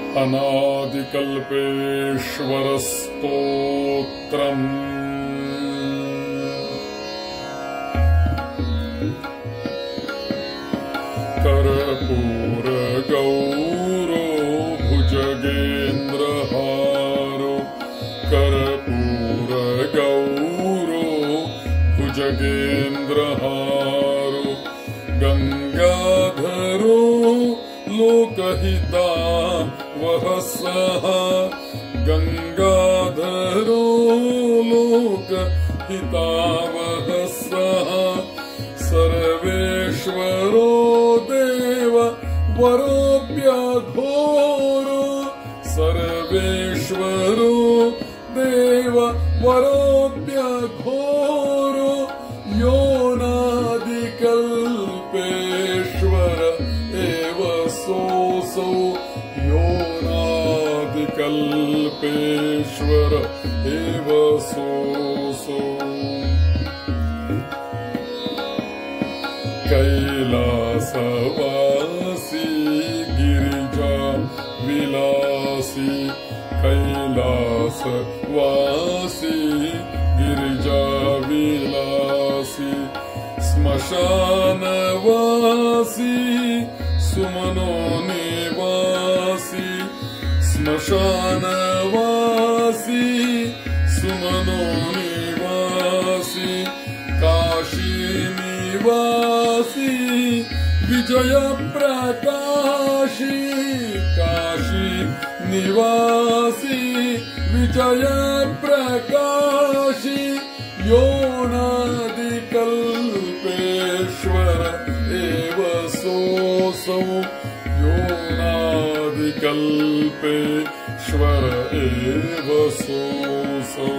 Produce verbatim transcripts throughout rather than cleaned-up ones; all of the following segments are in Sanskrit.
अनादिकल्पेश्वरस्तोत्रम् कर्पूरगौरो भुजगेन्द्रहारो कर्पूरगौरो भुजगेन्द्रहारो गंगाधरो लोकहितावह सः गंगाधरो लोकहितावह सः सर्वेश्वरो देव वरोऽप्यघोरो सर्वेश्वरो देव वरोऽप्यघोरो यो नादिकल्पेश्वर एव सोऽसौ यो नादिकल्पेश्वर एव सोऽसौ कैलासवासी गिरिजा विलासी कैलासवासी गिरिजा विलासी श्मशानवासी सुमनो निवासी श्मशानवासी सुमनो निवासी काशी निवासी विजय प्रकाशी काशी निवासी विजय प्रकाशी यो नादिकल्पेश्वर एव सोऽसौ यो नादिकल्पेश्वर एव सोऽसौ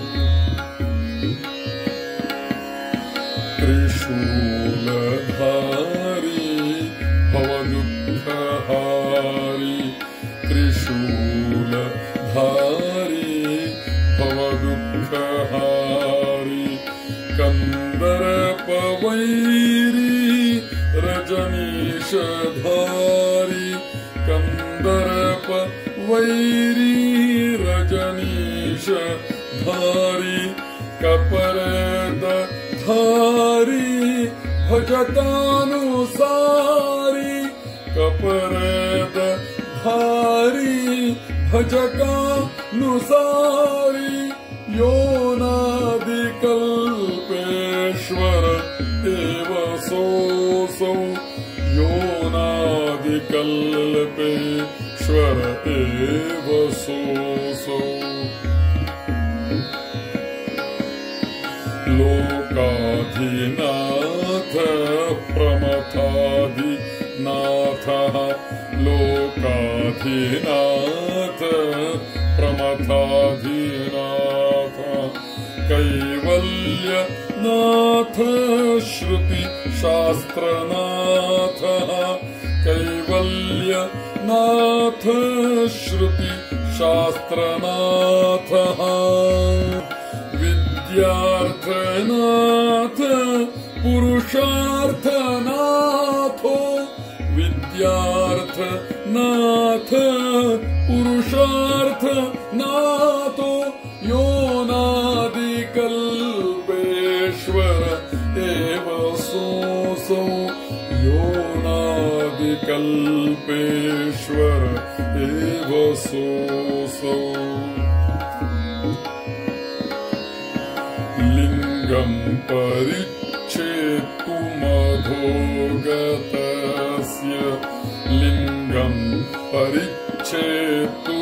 त्रिशूलधारी भवदुःखहारी त्रिशूलधारी भवदुःखहारी कंदर्पवैरी रजनीशधारी कंदर्पवैरी रजनीशधारी कपर्दधारी भजकानुसारी कपर्दधारी भजकानुसारी यो नादिकल्पेश्वर एव सोऽसौ यो नादिकल्पेश्वर एव सोऽसौ लोकाधिनाथ प्रमथाधिनाथः लोकाधिनाथ प्रमथाधिनाथ कैवल्यनाथ श्रुति शास्त्रनाथः कैवल्यनाथ श्रुति शास्त्रनाथः विद्यार्थनाथ पुरुषार्थनाथो विद्यार्थनाथ पुरुषार्थनाथो यो नादिकल्पेश्वर एव सोऽसौ यो नादिकल्पेश्वर एव सोऽसौ लिंगं परिच्छेत्तु मधोगतस्य लिंगं परिच्छेत्तु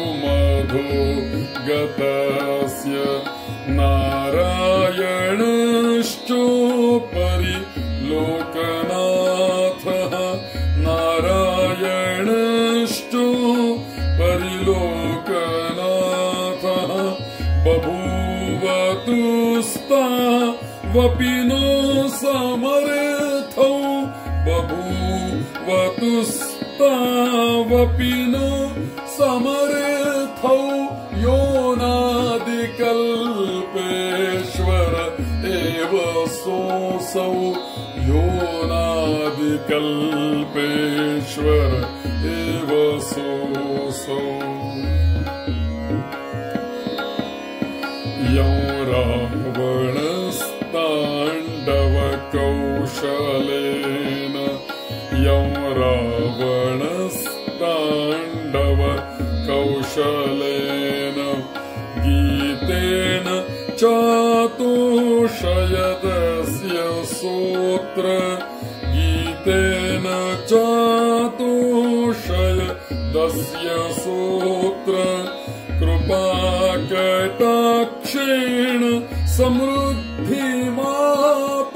मधोगतस्य नारायणश्चोपरि लोकनाथः नारायणश्चोपरि लोकनाथः बभूवतुस्तावपि नो समर्थौ बभूवतुस्तावपि नो समर्थौ यो नादिकल्पेश्वर एव सोऽसौ यो नादिकल्पेश्वर एव सोऽसौ यं रावणस्ताण्डवकौशलेन यं रावणस्ताण्डवकौशलेन गीतेन चातुषयदस्य सूत्र गीतेन चातुषयदस्य सूत्र कृपाकटाक्षेण समृद्धिमाप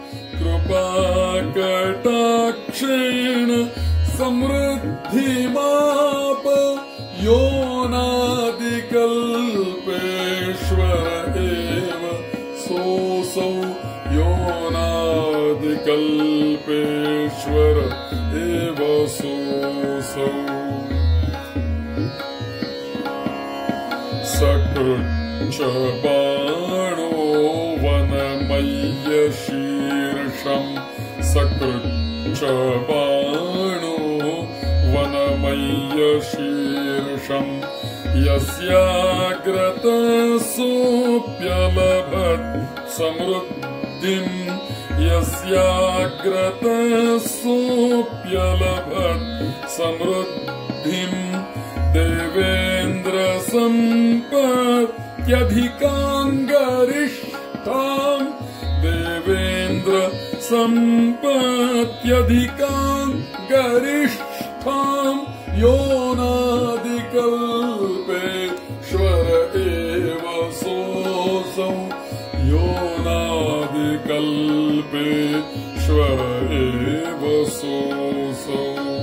कृपाकटाक्षेण समृद्धिमाप योनादिकल्पेश्वर एव सोऽसौ योनादिकल्पेश्वर एव सोऽसौ सकृच्च बाणो वनमय्यशीर्षम् सकृच्च बाणो वनमय्यशीर्षम् यस्याग्रतसोऽप्यलभत् समृद्धिम् यस्याग्रतसोऽप्यलभत् समृद्धिम् देवेन्द्र सम्पत्यधिकाङ्गरिष्ठाम् देवेन्द्र सम्पत्यधिकाङ्गरिष्ठाम् योनादिकल्पेश्वर एव सोऽसौ योनादिकल्पेश्वर एव सोऽसौ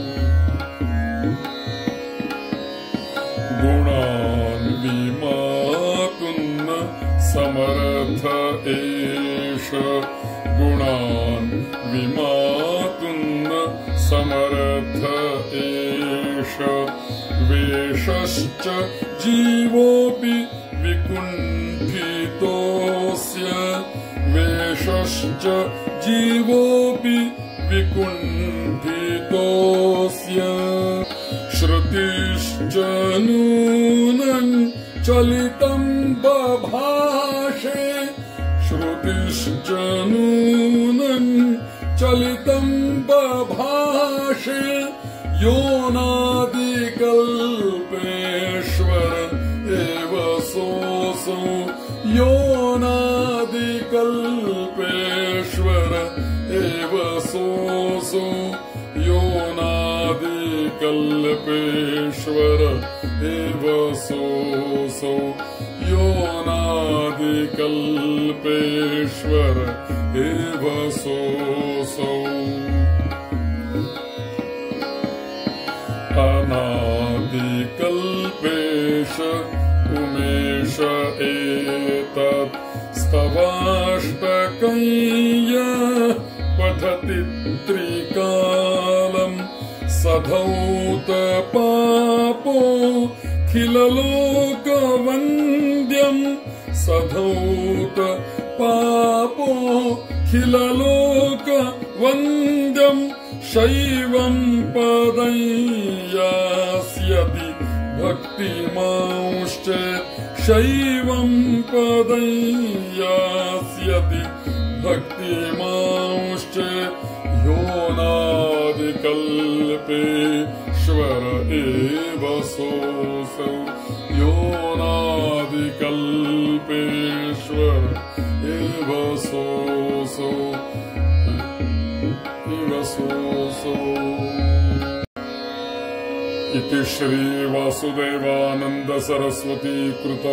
गुणान् विमातुन्न समर्थ एष गुणान् विमातुन्न समर्थ एष वेषश्च जीवोऽपि विकुण्ठितोऽस्य वेषश्च जीवोऽपि विकुण्ठितोऽस्य श्रुतिश्च नूनं चलितं बभाषे श्रुतिश्च नूनं चलितं बभाषे योनादिकल्पेश्वर एव सोऽसौ योनादिकल्पेश्वर एव सोऽसौ योनादिकल्पेश्वर एव सोऽसौ योनादिकल्पेश्वर एव सोऽसौ अनादिकल्पेश उमेश एतत् स्तवाष्टकं यः पठति त्रिकालम् सधौत पापो खिललोकवन्द्यम् सधौत पापो खिललोकवन्द्यम् शैवं पदं यास्यति भक्तिमांश्चेत् शैवं पदं यास्यति भक्तिमांश्चेत् योनादिकल्पेश्वर एव सोऽसौ योनादिकल्पेश्वर एव सोऽसौ एव सोऽसौ इति श्री वासुदेवानंद सरस्वती कृत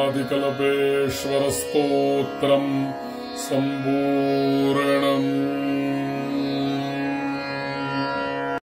मनादिकल्पेश्वर स्तोत्रम् सम्पूर्णम्।